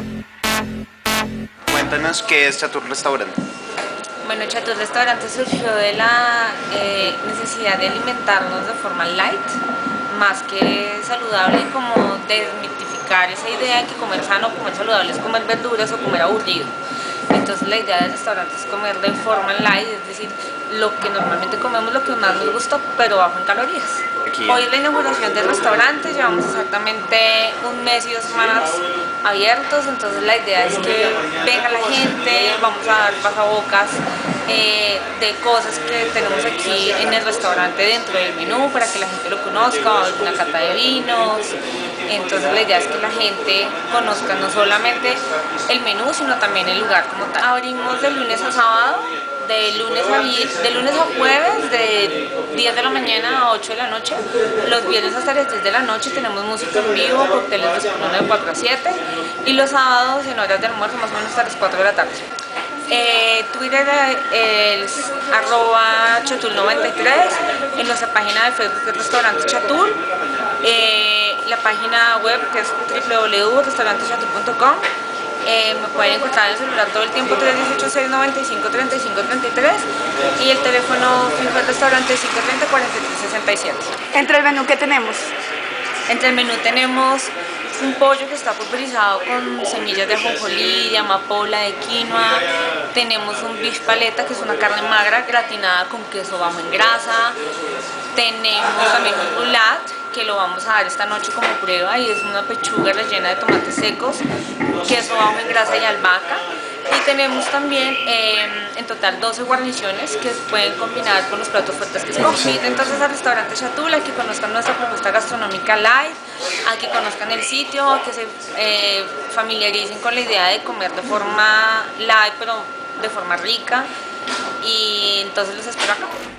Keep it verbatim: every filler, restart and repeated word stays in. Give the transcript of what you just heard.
Cuéntanos qué es Chatur Restaurante. Bueno, Chatur Restaurante surgió de la eh, necesidad de alimentarnos de forma light, más que saludable, como desmitificar esa idea de que comer sano o comer saludable es comer verduras o comer aburrido. Entonces la idea del restaurante es comer de forma light, es decir, lo que normalmente comemos, lo que más nos gusta, pero bajo en calorías. Aquí. Hoy es la inauguración del restaurante, llevamos exactamente un mes y dos semanas abiertos, entonces la idea es que venga la gente, vamos a dar pasabocas eh, de cosas que tenemos aquí en el restaurante dentro del menú para que la gente lo conozca, va a haber una cata de vinos. Entonces la idea es que la gente conozca no solamente el menú, sino también el lugar como tal. Abrimos de lunes a sábado, de lunes a, de lunes a jueves, de diez de la mañana a ocho de la noche. Los viernes hasta las diez de la noche tenemos música en vivo, cócteles de cuatro a siete. Y los sábados en horas de almuerzo más o menos hasta las cuatro de la tarde. Eh, Twitter es arroba chatul noventa y tres, en nuestra página de Facebook es Restaurante Chatul, eh, la página web que es w w w punto restaurante chatul punto com. Eh, me pueden encontrar en el celular todo el tiempo, tres uno ocho, seis nueve cinco, tres cinco tres tres, y el teléfono fijo del restaurante cinco tres cero, cuatro tres seis siete. Entre el menú, ¿qué tenemos? Entre el menú tenemos un pollo que está pulverizado con semillas de ajonjolí, de amapola, de quinoa. Tenemos un beef paleta, que es una carne magra gratinada con queso bajo en grasa. Tenemos también un brulat, que lo vamos a dar esta noche como prueba, y es una pechuga rellena de tomates secos, queso bajo en grasa y albahaca. Y tenemos también eh, en total doce guarniciones que pueden combinar con los platos fuertes que se inviten entonces al restaurante Chatul, a que conozcan nuestra propuesta gastronómica live, a que conozcan el sitio, a que se eh, familiaricen con la idea de comer de forma live pero de forma rica, y entonces los espero acá.